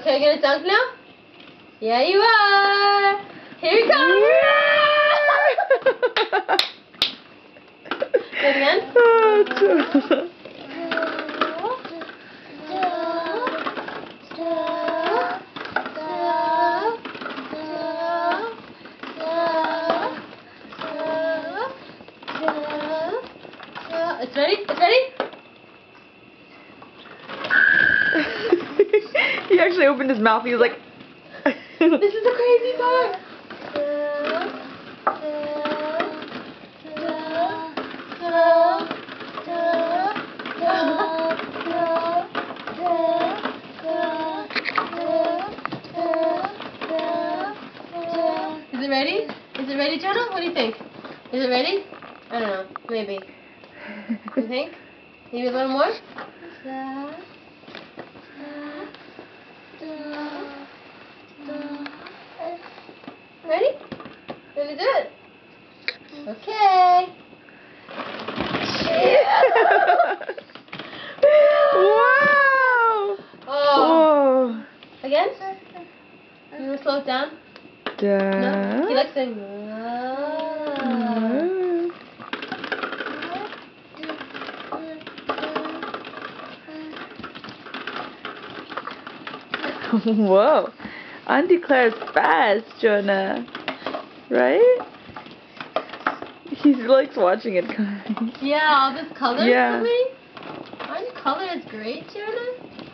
Okay, gonna dunk now? Yeah, you are. Here he comes. Do it again. It's ready? It's ready? He actually opened his mouth. He was like... This is the crazy part. Is it ready? Is it ready, Jonah? What do you think? Is it ready? I don't know. Maybe. You think? Maybe a little more? Ready? Ready to do it? Okay. Wow! Oh. Whoa. Again? You want to slow it down? No? He likes saying. Whoa. Auntie Clara's fast, Jonah. Right? He likes watching it, guys. Yeah, all this color Yeah. coming. Aren't colors great, Jonah?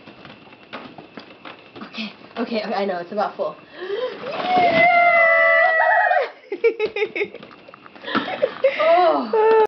Okay, I know, it's about full. Yeah! Oh.